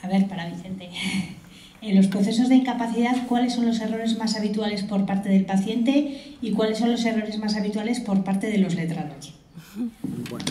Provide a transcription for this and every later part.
ver, para Vicente. En los procesos de incapacidad, ¿cuáles son los errores más habituales por parte del paciente y cuáles son los errores más habituales por parte de los letrados? Bueno,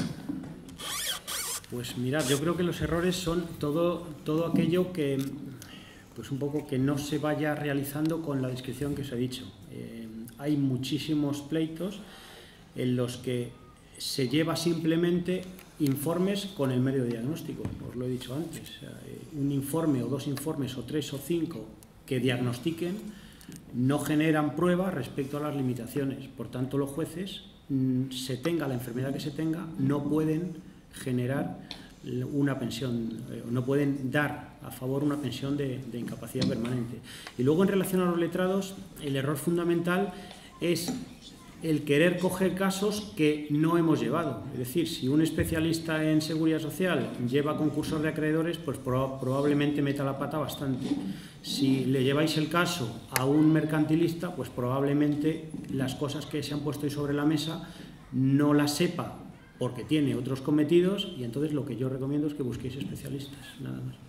pues mirad, yo creo que los errores son todo aquello que, pues un poco que no se vaya realizando con la descripción que os he dicho. Hay muchísimos pleitos en los que se lleva simplemente informes con el medio diagnóstico, os lo he dicho antes, un informe o dos informes o tres o cinco que diagnostiquen no generan pruebas respecto a las limitaciones, por tanto los jueces, se tenga la enfermedad que se tenga, no pueden generar una pensión, no pueden dar a favor una pensión de incapacidad permanente. Y luego en relación a los letrados, el error fundamental es el querer coger casos que no hemos llevado. Es decir, si un especialista en seguridad social lleva concursos de acreedores, pues probablemente meta la pata bastante. Si le lleváis el caso a un mercantilista, pues probablemente las cosas que se han puesto ahí sobre la mesa no las sepa porque tiene otros cometidos, y entonces lo que yo recomiendo es que busquéis especialistas, nada más.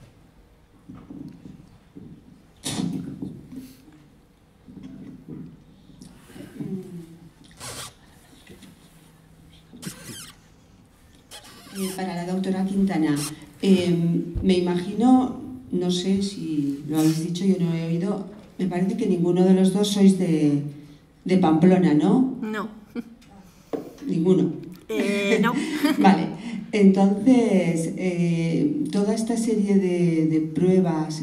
Para la doctora Quintana, me imagino, no sé si lo habéis dicho, yo no he oído, me parece que ninguno de los dos sois de Pamplona, ¿no? No. ¿Ninguno? No. Vale, entonces, toda esta serie de pruebas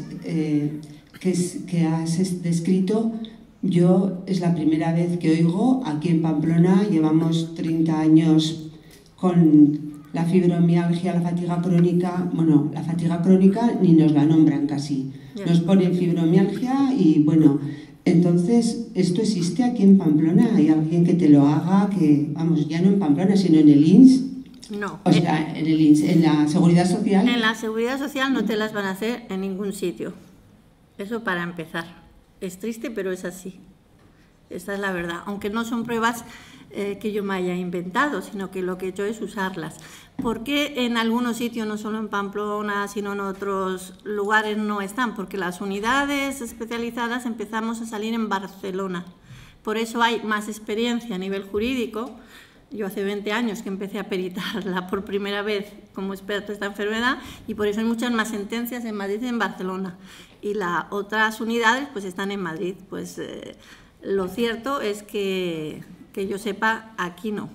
que has descrito, yo es la primera vez que oigo. Aquí en Pamplona llevamos 30 años con la fibromialgia, la fatiga crónica. Bueno, la fatiga crónica ni nos la nombran casi. Nos ponen fibromialgia y bueno, entonces, ¿esto existe aquí en Pamplona? ¿Hay alguien que te lo haga? Que, vamos, ya no en Pamplona, sino en el INS. No. O sea, en el INS, en la Seguridad Social. En la Seguridad Social no te las van a hacer en ningún sitio. Eso para empezar. Es triste, pero es así. Esa es la verdad. Aunque no son pruebas que yo me haya inventado, sino que lo que he hecho es usarlas. ¿Por qué en algunos sitios, no solo en Pamplona, sino en otros lugares no están? Porque las unidades especializadas empezamos a salir en Barcelona. Por eso hay más experiencia a nivel jurídico. Yo hace 20 años que empecé a peritarla por primera vez como experto de esta enfermedad, y por eso hay muchas más sentencias en Madrid y en Barcelona. Y las otras unidades pues están en Madrid. Pues lo cierto es que yo sepa, aquí no.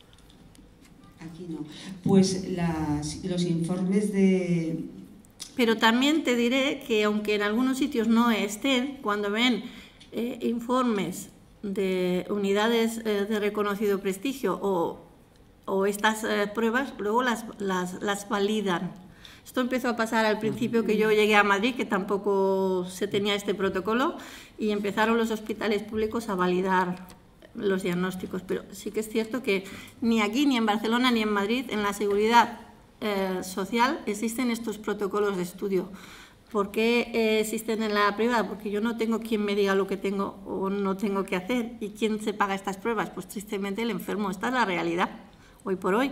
Aquí no. Pues los informes de... Pero también te diré que aunque en algunos sitios no estén, cuando ven informes de unidades de reconocido prestigio o estas pruebas, luego las validan. Esto empezó a pasar al principio que yo llegué a Madrid, que tampoco se tenía este protocolo, y empezaron los hospitales públicos a validar los diagnósticos. Pero sí que es cierto que ni aquí, ni en Barcelona, ni en Madrid, en la seguridad social existen estos protocolos de estudio. ¿Por qué existen en la privada? Porque yo no tengo quien me diga lo que tengo o no tengo que hacer. ¿Y quién se paga estas pruebas? Pues tristemente el enfermo. Esta es la realidad, hoy por hoy.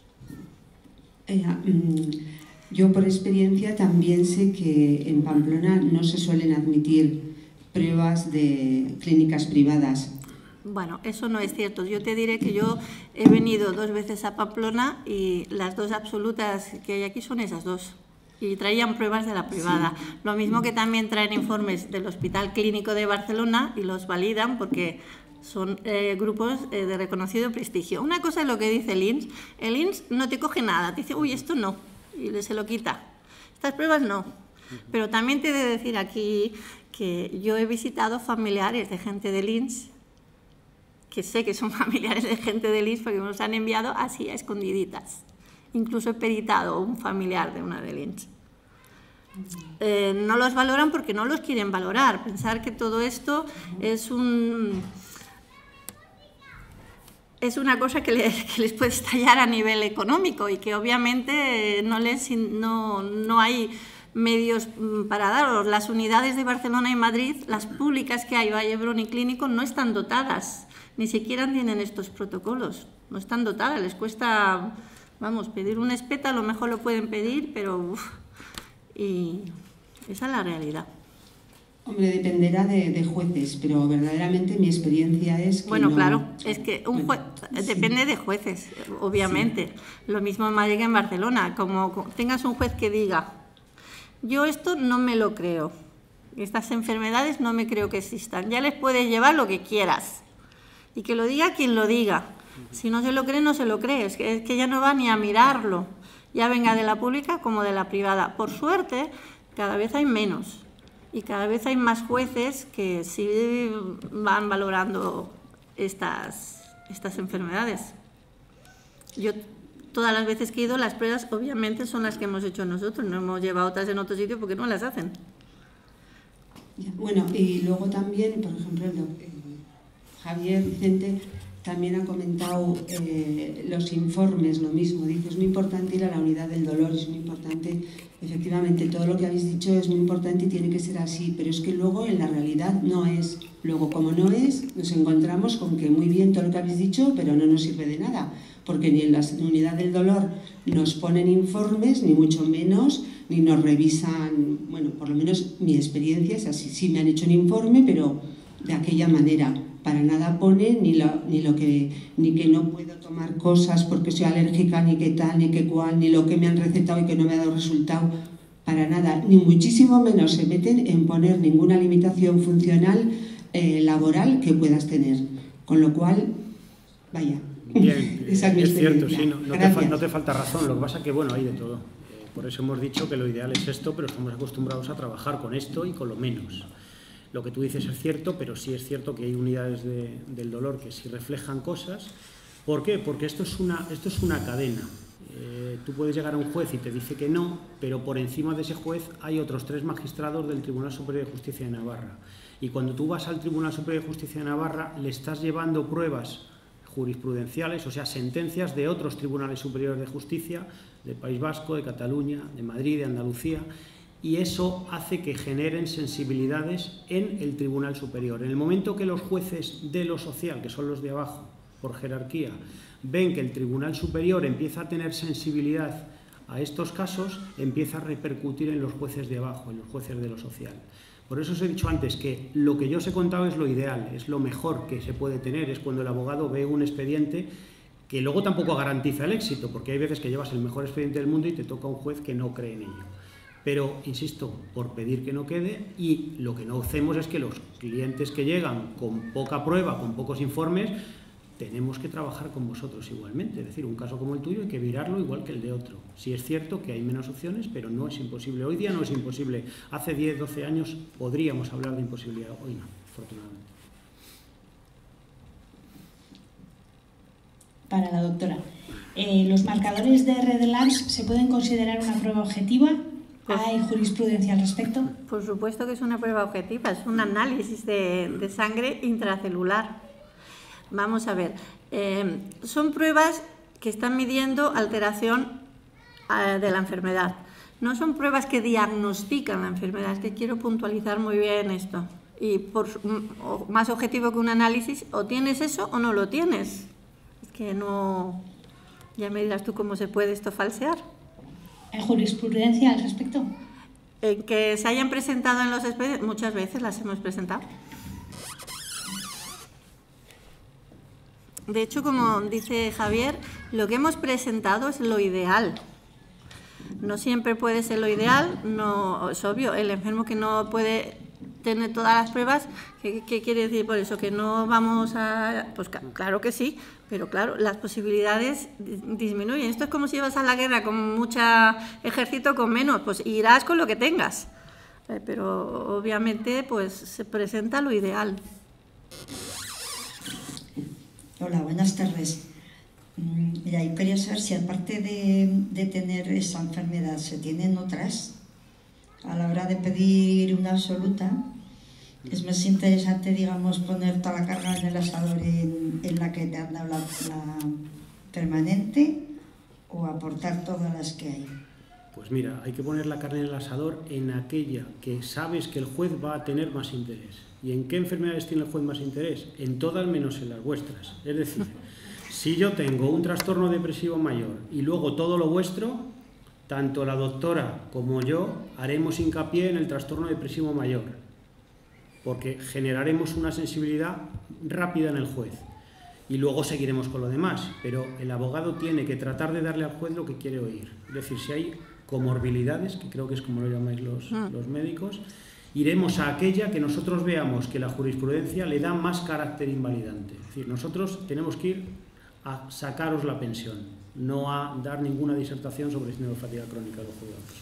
Yo por experiencia también sé que en Pamplona no se suelen admitir pruebas de clínicas privadas. Bueno, eso no es cierto. Yo te diré que yo he venido 2 veces a Pamplona y las 2 absolutas que hay aquí son esas 2. Y traían pruebas de la privada. Sí. Lo mismo que también traen informes del Hospital Clínico de Barcelona y los validan porque son grupos de reconocido prestigio. Una cosa es lo que dice el INS. El INS no te coge nada, te dice, uy, esto no, y se lo quita. Estas pruebas no. Pero también te he de decir aquí que yo he visitado familiares de gente del INS, que sé que son familiares de gente del INS porque me los han enviado así a escondiditas. Incluso he peritado un familiar de una del INS. No los valoran porque no los quieren valorar. Pensar que todo esto es una cosa que les puede estallar a nivel económico y que obviamente no hay medios para daros. Las unidades de Barcelona y Madrid, las públicas que hay, Valle d'Hebron y Clínico, no están dotadas, ni siquiera tienen estos protocolos, no están dotadas, les cuesta, vamos, pedir un espeta, a lo mejor lo pueden pedir, pero Y esa es la realidad. Hombre, dependerá de jueces, pero verdaderamente mi experiencia es que bueno, no... claro, es que un juez depende de jueces, obviamente. Sí. Lo mismo en Madrid que en Barcelona. Como tengas un juez que diga, yo esto no me lo creo, estas enfermedades no me creo que existan, ya les puedes llevar lo que quieras. Y que lo diga quien lo diga. Si no se lo cree, no se lo cree. Es que ya no va ni a mirarlo. Ya venga de la pública como de la privada. Por suerte, cada vez hay menos. Y cada vez hay más jueces que sí van valorando estas enfermedades. Yo, todas las veces que he ido, las pruebas obviamente son las que hemos hecho nosotros. No hemos llevado otras en otro sitio porque no las hacen. Bueno, y luego también, por ejemplo, Javier Vicente también ha comentado los informes, lo mismo. Dice, es muy importante ir a la unidad del dolor, es muy importante. Efectivamente, todo lo que habéis dicho es muy importante y tiene que ser así, pero es que luego en la realidad no es. Luego, como no es, nos encontramos con que muy bien todo lo que habéis dicho, pero no nos sirve de nada, porque ni en la unidad del dolor nos ponen informes, ni mucho menos, ni nos revisan. Bueno, por lo menos mi experiencia es así. Sí me han hecho un informe, pero de aquella manera. Para nada pone ni que no puedo tomar cosas porque soy alérgica, ni que tal, ni que cual, ni lo que me han recetado y que no me ha dado resultado. Para nada, ni muchísimo menos se meten en poner ninguna limitación funcional laboral que puedas tener. Con lo cual, vaya. Bien, es cierto, sí, no te falta razón. Lo que pasa es que, bueno, hay de todo. Por eso hemos dicho que lo ideal es esto, pero estamos acostumbrados a trabajar con esto y con lo menos. Lo que tú dices es cierto, pero sí es cierto que hay unidades del dolor que sí reflejan cosas. ¿Por qué? Porque esto es una cadena. Tú puedes llegar a un juez y te dice que no, pero por encima de ese juez hay otros 3 magistrados del Tribunal Superior de Justicia de Navarra. Y cuando tú vas al Tribunal Superior de Justicia de Navarra, le estás llevando pruebas jurisprudenciales, o sea, sentencias de otros tribunales superiores de justicia, del País Vasco, de Cataluña, de Madrid, de Andalucía, y eso hace que generen sensibilidades en el Tribunal Superior. En el momento que los jueces de lo social, que son los de abajo, por jerarquía, ven que el Tribunal Superior empieza a tener sensibilidad a estos casos, empieza a repercutir en los jueces de abajo, en los jueces de lo social. Por eso os he dicho antes que lo que yo os he contado es lo ideal, es lo mejor que se puede tener, es cuando el abogado ve un expediente que luego tampoco garantiza el éxito, porque hay veces que llevas el mejor expediente del mundo y te toca un juez que no cree en ello. Pero, insisto, por pedir que no quede, y lo que no hacemos es que los clientes que llegan con poca prueba, con pocos informes, tenemos que trabajar con vosotros igualmente. Es decir, un caso como el tuyo hay que virarlo igual que el de otro. Sí es cierto que hay menos opciones, pero no es imposible. Hoy día no es imposible. Hace 10, 12 años podríamos hablar de imposibilidad. Hoy no, afortunadamente. Para la doctora. ¿Los marcadores de Redlands se pueden considerar una prueba objetiva? ¿Hay jurisprudencia al respecto? Por supuesto que es una prueba objetiva, es un análisis de sangre intracelular. Vamos a ver, son pruebas que están midiendo alteración de la enfermedad. No son pruebas que diagnostican la enfermedad, es que quiero puntualizar muy bien esto. Y más objetivo que un análisis, o tienes eso o no lo tienes. Es que no... Ya me dirás tú cómo se puede esto falsear. ¿Hay jurisprudencia al respecto? En que se hayan presentado en los expedientes, muchas veces las hemos presentado. De hecho, como dice Javier, lo que hemos presentado es lo ideal. No siempre puede ser lo ideal, no, es obvio, el enfermo que no puede tener todas las pruebas, ¿qué quiere decir por eso? ¿Que no vamos a...? Pues claro que sí, pero claro, las posibilidades disminuyen. Esto es como si vas a la guerra con mucho ejército, con menos, pues irás con lo que tengas. Pero obviamente pues se presenta lo ideal. Hola, buenas tardes. Mira, yo quería saber si aparte de tener esa enfermedad, ¿se tienen otras? A la hora de pedir una absoluta, es más interesante, digamos, poner toda la carga en el asador en la que te han dado la permanente o aportar todas las que hay. Pues mira, hay que poner la carne en el asador en aquella que sabes que el juez va a tener más interés. ¿Y en qué enfermedades tiene el juez más interés? En todas menos en las vuestras. Es decir, si yo tengo un trastorno depresivo mayor y luego todo lo vuestro, tanto la doctora como yo haremos hincapié en el trastorno depresivo mayor, porque generaremos una sensibilidad rápida en el juez y luego seguiremos con lo demás, pero el abogado tiene que tratar de darle al juez lo que quiere oír. Es decir, si hay comorbilidades, que creo que es como lo llamáis los médicos, iremos a aquella que nosotros veamos que la jurisprudencia le da más carácter invalidante. Es decir, nosotros tenemos que ir a sacaros la pensión, no a dar ninguna disertación sobre el síndrome de fatiga crónica de los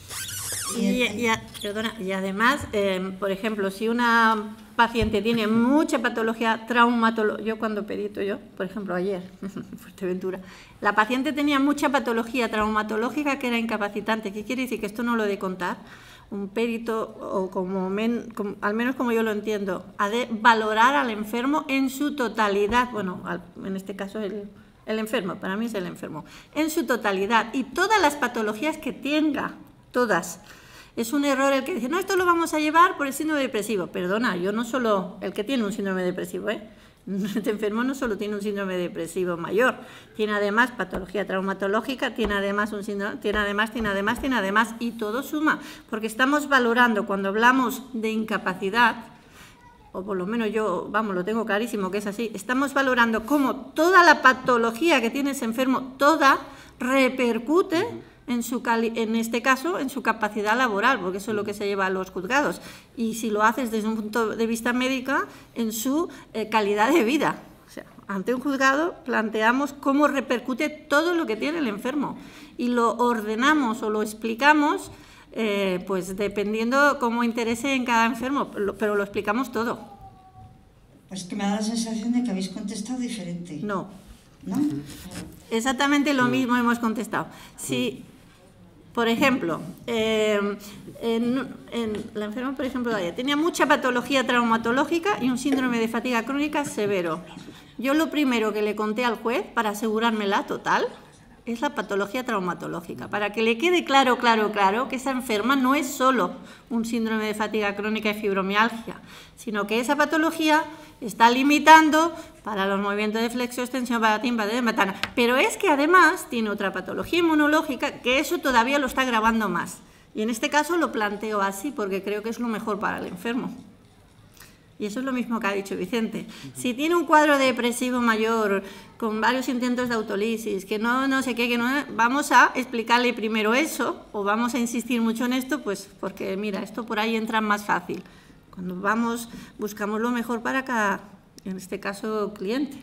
juzgados. Y además, por ejemplo, si una paciente tiene mucha patología traumatológica, yo cuando perito por ejemplo, ayer, en Fuerteventura, la paciente tenía mucha patología traumatológica que era incapacitante. ¿Qué quiere decir? Que esto no lo he de contar. Un perito, o al menos como yo lo entiendo, ha de valorar al enfermo en su totalidad. Bueno, en este caso el enfermo, para mí es el enfermo, en su totalidad y todas las patologías que tenga, todas. Es un error el que dice, no, esto lo vamos a llevar por el síndrome depresivo. Perdona, yo no solo el que tiene un síndrome depresivo, Este enfermo no solo tiene un síndrome depresivo mayor, tiene además patología traumatológica, tiene además un síndrome, tiene además, y todo suma, porque estamos valorando, cuando hablamos de incapacidad, o por lo menos yo, lo tengo clarísimo que es así, estamos valorando cómo toda la patología que tiene ese enfermo, toda repercute en este caso, en su capacidad laboral, porque eso es lo que se lleva a los juzgados. Y si lo haces desde un punto de vista médico, en su calidad de vida. O sea, ante un juzgado planteamos cómo repercute todo lo que tiene el enfermo y lo ordenamos o lo explicamos, pues dependiendo cómo interese en cada enfermo, pero lo explicamos todo. Pues que me da la sensación de que habéis contestado diferente. No. ¿No? Exactamente lo mismo hemos contestado. Si, por ejemplo, la enferma, por ejemplo, tenía mucha patología traumatológica y un síndrome de fatiga crónica severo. Yo lo primero que le conté al juez, para asegurármela total, es la patología traumatológica, para que le quede claro que esa enferma no es solo un síndrome de fatiga crónica y fibromialgia, sino que esa patología está limitando para los movimientos de flexo, extensión, patatín, patana. Pero es que además tiene otra patología inmunológica que eso todavía lo está agravando más. Y en este caso lo planteo así porque creo que es lo mejor para el enfermo. Y eso es lo mismo que ha dicho Vicente. Si tiene un cuadro depresivo mayor, con varios intentos de autolisis, que no sé qué, vamos a explicarle primero eso, o vamos a insistir mucho en esto, pues porque mira, esto por ahí entra más fácil. Cuando buscamos lo mejor para cada, en este caso, cliente.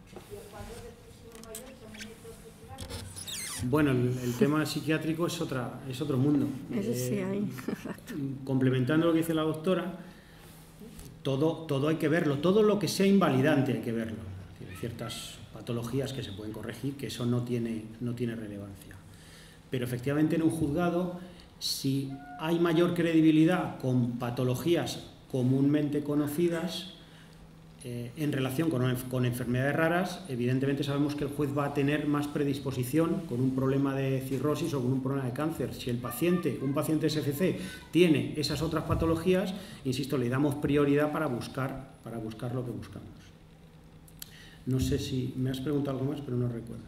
Bueno, el tema psiquiátrico es otro mundo. Eso sí hay. Complementando lo que dice la doctora, todo hay que verlo, todo lo que sea invalidante hay que verlo. Hay ciertas patologías que se pueden corregir, que eso no tiene relevancia. Pero efectivamente en un juzgado, si hay mayor credibilidad con patologías comúnmente conocidas en relación con enfermedades raras, evidentemente sabemos que el juez va a tener más predisposición con un problema de cirrosis o con un problema de cáncer. Si un paciente SFC tiene esas otras patologías, insisto, le damos prioridad para buscar lo que buscamos. No sé si me has preguntado algo más, pero no recuerdo.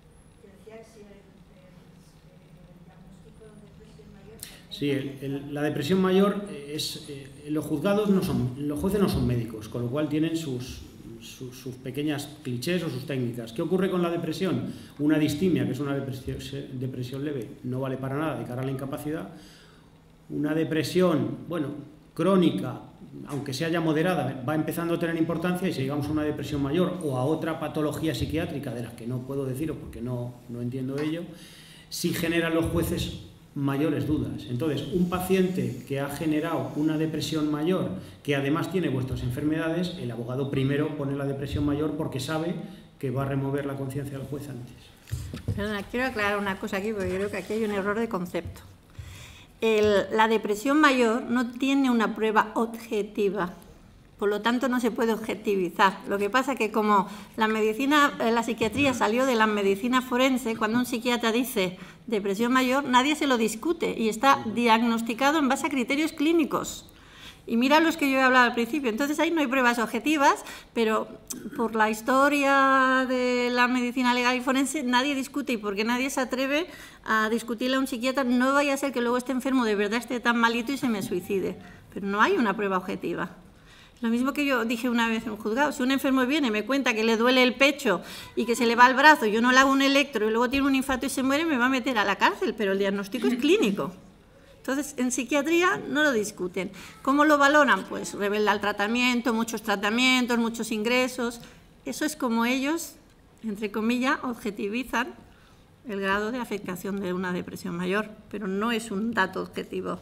Sí, la depresión mayor los juzgados los jueces no son médicos, con lo cual tienen sus pequeñas clichés o sus técnicas. ¿Qué ocurre con la depresión? Una distimia, que es una depresión leve, no vale para nada de cara a la incapacidad. Una depresión, crónica, aunque sea ya moderada, va empezando a tener importancia, y si llegamos a una depresión mayor o a otra patología psiquiátrica de las que no puedo deciros porque no entiendo ello, sí generan los jueces mayores dudas. Entonces, un paciente que ha generado una depresión mayor, que además tiene vuestras enfermedades, el abogado primero pone la depresión mayor porque sabe que va a remover la conciencia del juez antes. Perdona, quiero aclarar una cosa aquí, porque creo que aquí hay un error de concepto. La depresión mayor no tiene una prueba objetiva, por lo tanto no se puede objetivizar. Lo que pasa es que como la psiquiatría salió de la medicina forense, cuando un psiquiatra dice depresión mayor, nadie se lo discute y está diagnosticado en base a criterios clínicos. Y mira los que yo he hablado al principio. Entonces ahí no hay pruebas objetivas, pero por la historia de la medicina legal y forense nadie discute, y porque nadie se atreve a discutirle a un psiquiatra, no vaya a ser que luego este enfermo de verdad esté tan malito y se me suicide. Pero no hay una prueba objetiva. Lo mismo que yo dije una vez en un juzgado, si un enfermo viene y me cuenta que le duele el pecho y que se le va el brazo, yo no le hago un electro y luego tiene un infarto y se muere, me va a meter a la cárcel, pero el diagnóstico es clínico. Entonces, en psiquiatría no lo discuten. ¿Cómo lo valoran? Pues revela el tratamiento, muchos tratamientos, muchos ingresos. Eso es como ellos, entre comillas, objetivizan el grado de afectación de una depresión mayor, pero no es un dato objetivo.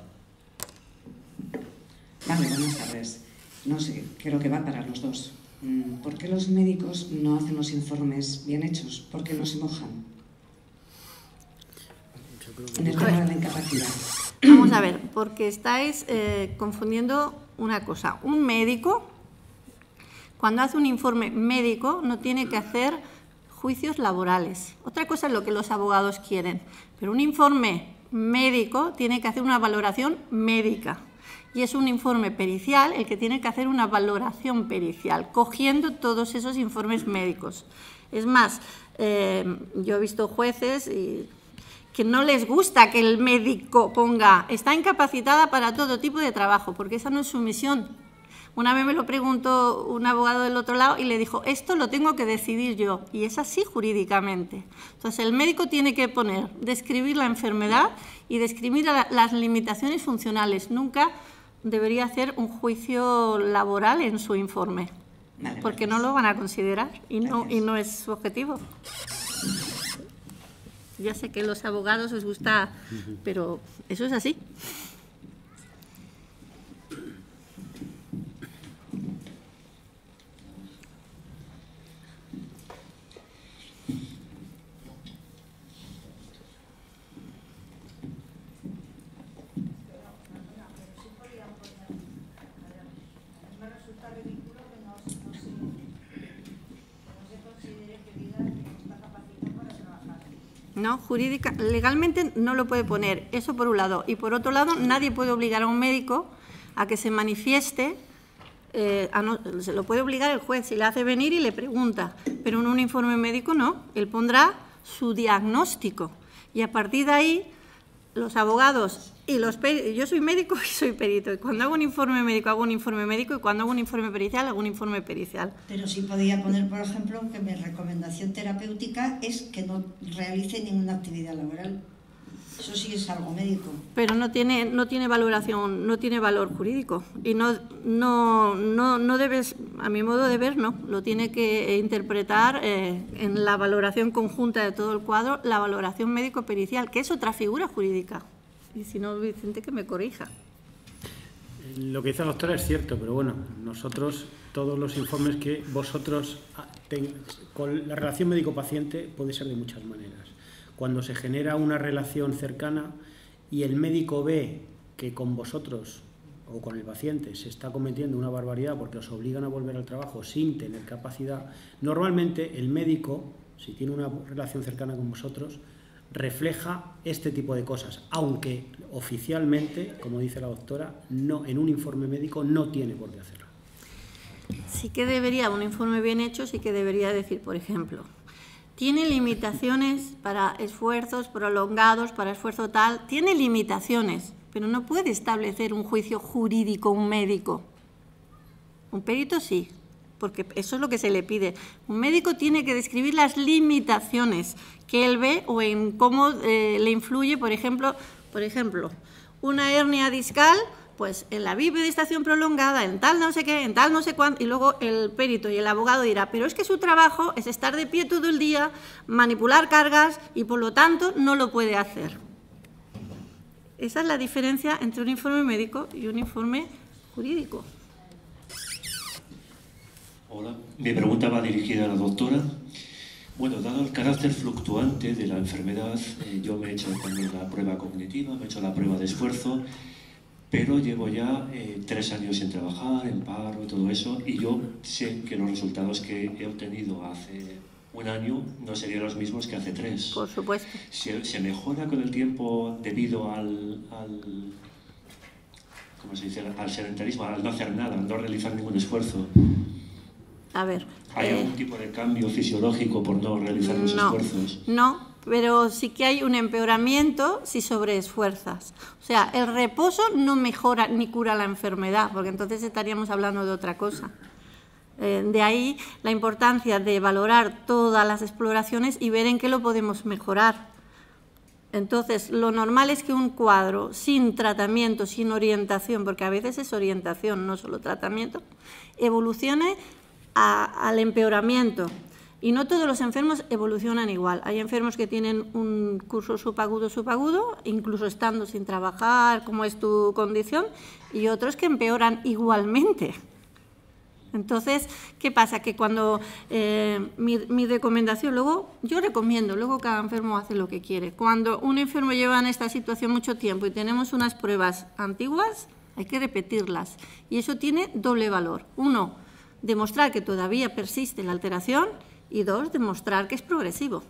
Vale, buenas tardes. No sé, creo que va para los dos. ¿Por qué los médicos no hacen los informes bien hechos? ¿Por qué no se mojan? En el tema de la incapacidad. Vamos a ver, porque estáis confundiendo una cosa. Un médico, cuando hace un informe médico, no tiene que hacer juicios laborales. Otra cosa es lo que los abogados quieren, pero un informe médico tiene que hacer una valoración médica. Y es un informe pericial el que tiene que hacer una valoración pericial, cogiendo todos esos informes médicos. Es más, yo he visto jueces que no les gusta que el médico ponga está incapacitada para todo tipo de trabajo, porque esa no es su misión. Una vez me lo preguntó un abogado del otro lado y le dijo, esto lo tengo que decidir yo, y es así jurídicamente. Entonces el médico tiene que describir la enfermedad y describir las limitaciones funcionales. Nunca debería hacer un juicio laboral en su informe, vale, porque no lo van a considerar y no es su objetivo. Ya sé que a los abogados os gusta, pero eso es así. No, legalmente no lo puede poner, eso por un lado. Y por otro lado, nadie puede obligar a un médico a que se manifieste, se lo puede obligar el juez si le hace venir y le pregunta, pero en un informe médico no, él pondrá su diagnóstico. Y a partir de ahí, los abogados y los peritos, yo soy médico y soy perito, y cuando hago un informe médico, hago un informe médico, y cuando hago un informe pericial, hago un informe pericial. Pero sí podía poner, por ejemplo, que mi recomendación terapéutica es que no realice ninguna actividad laboral. Eso sí es algo médico. Pero no tiene valoración, no tiene valor jurídico. Y no debes, a mi modo de ver, no. Lo tiene que interpretar en la valoración conjunta de todo el cuadro, la valoración médico-pericial, que es otra figura jurídica. Y si no, Vicente, que me corrija. Lo que dice la doctora es cierto, pero bueno, nosotros, todos los informes que vosotros con la relación médico-paciente puede ser de muchas maneras. Cuando se genera una relación cercana y el médico ve que con vosotros o con el paciente se está cometiendo una barbaridad porque os obligan a volver al trabajo sin tener capacidad, normalmente el médico, si tiene una relación cercana con vosotros, refleja este tipo de cosas, aunque oficialmente, como dice la doctora, no, en un informe médico no tiene por qué hacerlo. Sí que debería, un informe bien hecho, sí que debería decir, por ejemplo, tiene limitaciones para esfuerzos prolongados, para esfuerzo tal, tiene limitaciones, pero no puede establecer un juicio jurídico un médico. Un perito sí, porque eso es lo que se le pide. Un médico tiene que describir las limitaciones que él ve o en cómo le influye, por ejemplo, una hernia discal, pues en la bipedestación prolongada, en tal no sé qué, en tal no sé cuánto, y luego el perito y el abogado dirá, pero es que su trabajo es estar de pie todo el día, manipular cargas y por lo tanto no lo puede hacer. Esa es la diferencia entre un informe médico y un informe jurídico. Hola, mi pregunta va dirigida a la doctora. Bueno, dado el carácter fluctuante de la enfermedad, yo me he hecho también la prueba cognitiva, me he hecho la prueba de esfuerzo, pero llevo ya 3 años sin trabajar, en paro y todo eso, y yo sé que los resultados que he obtenido hace un año no serían los mismos que hace 3. Por supuesto. ¿Se mejora con el tiempo debido ¿cómo se dice?, al sedentarismo, al no hacer nada, al no realizar ningún esfuerzo. A ver. ¿Hay algún tipo de cambio fisiológico por no realizar los esfuerzos? No, pero sí que hay un empeoramiento si sobreesfuerzas. O sea, el reposo no mejora ni cura la enfermedad, porque entonces estaríamos hablando de otra cosa. De ahí la importancia de valorar todas las exploraciones y ver en qué lo podemos mejorar. Entonces, lo normal es que un cuadro sin tratamiento, sin orientación, porque a veces es orientación, no solo tratamiento, evolucione al empeoramiento. Y no todos los enfermos evolucionan igual. Hay enfermos que tienen un curso subagudo, incluso estando sin trabajar, como es tu condición, y otros que empeoran igualmente. Entonces, ¿qué pasa? Que cuando mi recomendación, yo recomiendo, luego cada enfermo hace lo que quiere. Cuando un enfermo lleva en esta situación mucho tiempo y tenemos unas pruebas antiguas, hay que repetirlas. Y eso tiene doble valor. 1, demostrar que todavía persiste la alteración, y 2, demostrar que es progresivo.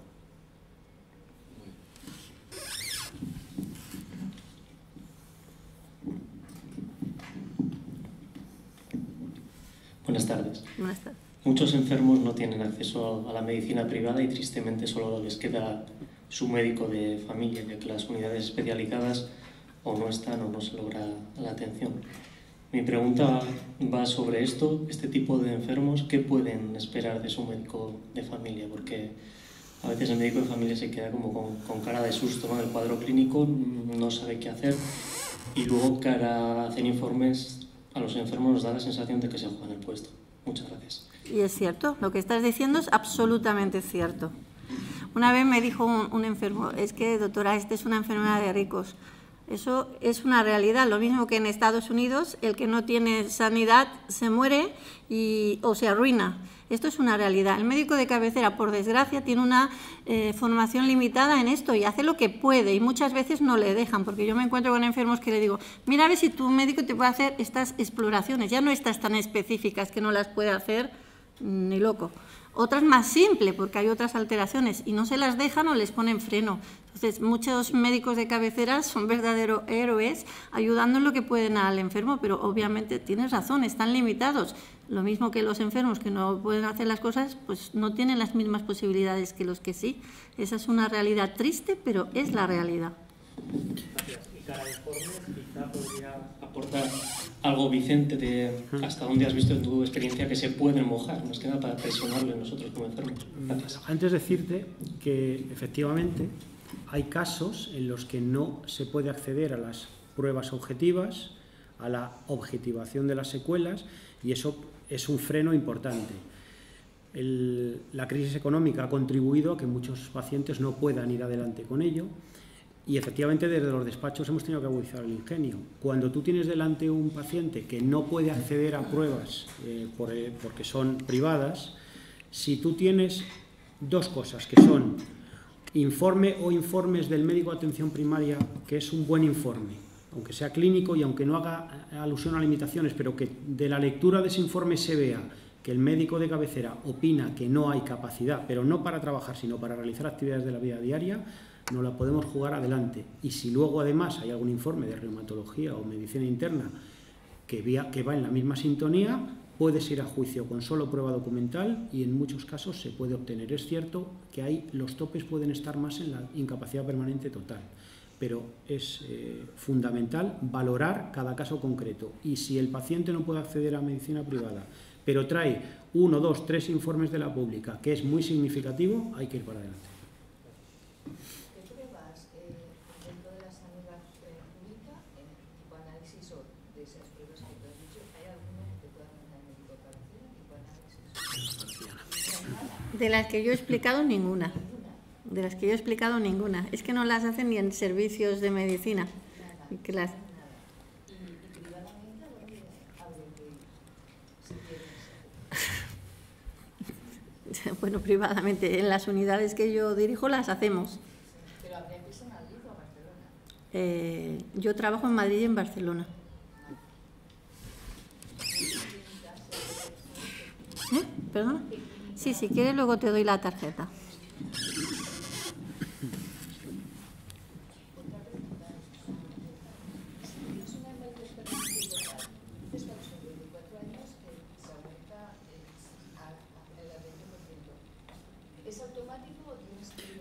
Buenas tardes. Buenas tardes. Muchos enfermos no tienen acceso a la medicina privada y tristemente solo les queda su médico de familia, ya que las unidades especializadas o no están o no se logra la atención. Mi pregunta va sobre esto, este tipo de enfermos, ¿qué pueden esperar de su médico de familia? Porque a veces el médico de familia se queda como con cara de susto, ¿no? El cuadro clínico no sabe qué hacer y luego cara a hacer informes a los enfermos nos da la sensación de que se juegan el puesto. Muchas gracias. Y es cierto, lo que estás diciendo es absolutamente cierto. Una vez me dijo un enfermo, es que doctora, esta es una enfermedad de ricos. Eso es una realidad, lo mismo que en Estados Unidos, el que no tiene sanidad se muere o se arruina. Esto es una realidad. El médico de cabecera, por desgracia, tiene una formación limitada en esto y hace lo que puede y muchas veces no le dejan, porque yo me encuentro con enfermos que le digo, mira a ver si tu médico te puede hacer estas exploraciones, ya no estas tan específicas que no las puede hacer ni loco. Otras más simples, porque hay otras alteraciones y no se las dejan o les ponen freno. Entonces, muchos médicos de cabecera son verdaderos héroes ayudando en lo que pueden al enfermo, pero obviamente tienes razón, están limitados. Lo mismo que los enfermos que no pueden hacer las cosas, pues no tienen las mismas posibilidades que los que sí. Esa es una realidad triste, pero es la realidad. Y cada informe quizá podría aportar algo, Vicente, de hasta dónde has visto en tu experiencia que se pueden mojar, más que nada para presionarle nosotros como enfermos. Gracias. Antes decirte que efectivamente hay casos en los que no se puede acceder a las pruebas objetivas, a la objetivación de las secuelas, y eso es un freno importante. La crisis económica ha contribuido a que muchos pacientes no puedan ir adelante con ello y efectivamente desde los despachos hemos tenido que agudizar el ingenio. Cuando tú tienes delante un paciente que no puede acceder a pruebas porque son privadas, si tú tienes dos cosas que son informe o informes del médico de atención primaria, que es un buen informe, aunque sea clínico y aunque no haga alusión a limitaciones, pero que de la lectura de ese informe se vea que el médico de cabecera opina que no hay capacidad, pero no para trabajar, sino para realizar actividades de la vida diaria, no la podemos jugar adelante. Y si luego además hay algún informe de reumatología o medicina interna que va en la misma sintonía, puedes ir a juicio con solo prueba documental y en muchos casos se puede obtener. Es cierto que los topes pueden estar más en la incapacidad permanente total, pero es fundamental valorar cada caso concreto. Y si el paciente no puede acceder a medicina privada, pero trae 1, 2, 3 informes de la pública, que es muy significativo, hay que ir para adelante. ¿Qué pruebas dentro de la sanidad pública, tipo análisis o de esas pruebas que tú has dicho, hay alguno que pueda mandar el médico de cabecera, tipo análisis? De las que yo he explicado, ninguna. De las que yo he explicado, ninguna. Es que no las hacen ni en servicios de medicina. Que las... Bueno, privadamente, en las unidades que yo dirijo las hacemos. ¿Pero habría que irse a Madrid o a Barcelona? Yo trabajo en Madrid y en Barcelona. ¿Perdón? Sí, si quieres luego te doy la tarjeta.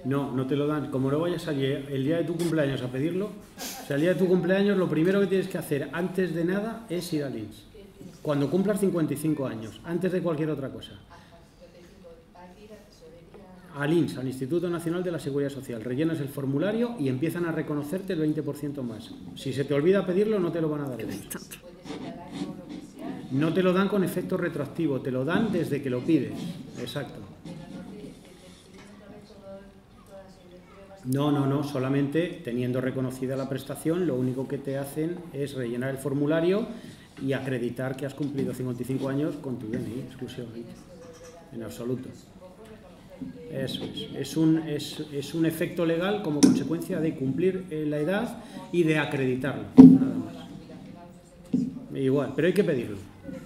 No, no te lo dan. Como no vayas allí el día de tu cumpleaños a pedirlo, o sea, el día de tu cumpleaños lo primero que tienes que hacer antes de nada es ir al INS. Cuando cumplas 55 años, antes de cualquier otra cosa. Al INS, al Instituto Nacional de la Seguridad Social. Rellenas el formulario y empiezan a reconocerte el 20% más. Si se te olvida pedirlo, no te lo van a dar ellos. No te lo dan con efecto retroactivo, te lo dan desde que lo pides. Exacto. No, solamente teniendo reconocida la prestación, lo único que te hacen es rellenar el formulario y acreditar que has cumplido 55 años con tu DNI exclusivamente, en absoluto. Eso es un efecto legal como consecuencia de cumplir la edad y de acreditarlo, nada más. Igual, pero hay que pedirlo.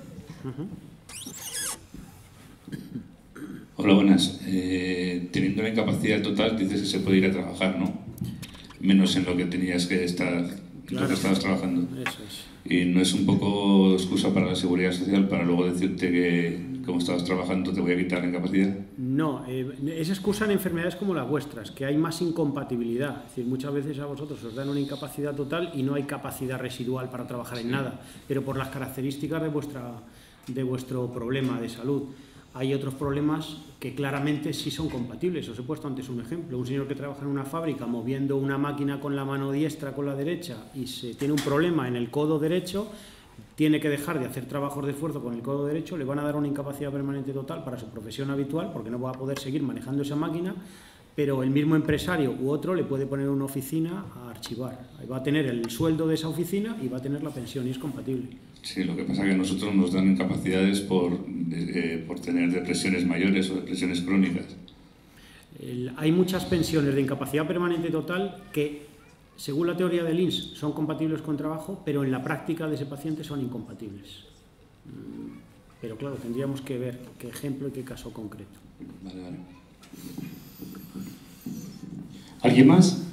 Hola, buenas. Teniendo la incapacidad total, dices que se puede ir a trabajar, ¿no? Menos en lo que tenías que estar, claro, lo que estabas trabajando. Eso es. ¿Y no es un poco excusa para la Seguridad Social para luego decirte que, como estabas trabajando, te voy a quitar la incapacidad? No, es excusa en enfermedades como las vuestras, que hay más incompatibilidad. Es decir, muchas veces a vosotros os dan una incapacidad total y no hay capacidad residual para trabajar en nada, pero por las características de vuestro problema de salud. Hay otros problemas que claramente sí son compatibles. Os he puesto antes un ejemplo. Un señor que trabaja en una fábrica moviendo una máquina con la mano diestra, con la derecha, y se tiene un problema en el codo derecho, tiene que dejar de hacer trabajos de esfuerzo con el codo derecho, le van a dar una incapacidad permanente total para su profesión habitual, porque no va a poder seguir manejando esa máquina, pero el mismo empresario u otro le puede poner una oficina a archivar. Ahí va a tener el sueldo de esa oficina y va a tener la pensión, y es compatible. Sí, lo que pasa es que a nosotros nos dan incapacidades por tener depresiones mayores o depresiones crónicas. Hay muchas pensiones de incapacidad permanente total que, según la teoría del INS, son compatibles con trabajo, pero en la práctica de ese paciente son incompatibles. Pero claro, tendríamos que ver qué ejemplo y qué caso concreto. Vale. ¿Alguien más?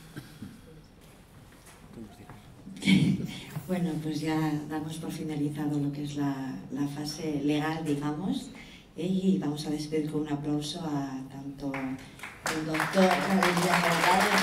Bueno, pues ya damos por finalizado lo que es la fase legal, digamos, y vamos a despedir con un aplauso a tanto el doctor Rodríguez Delgado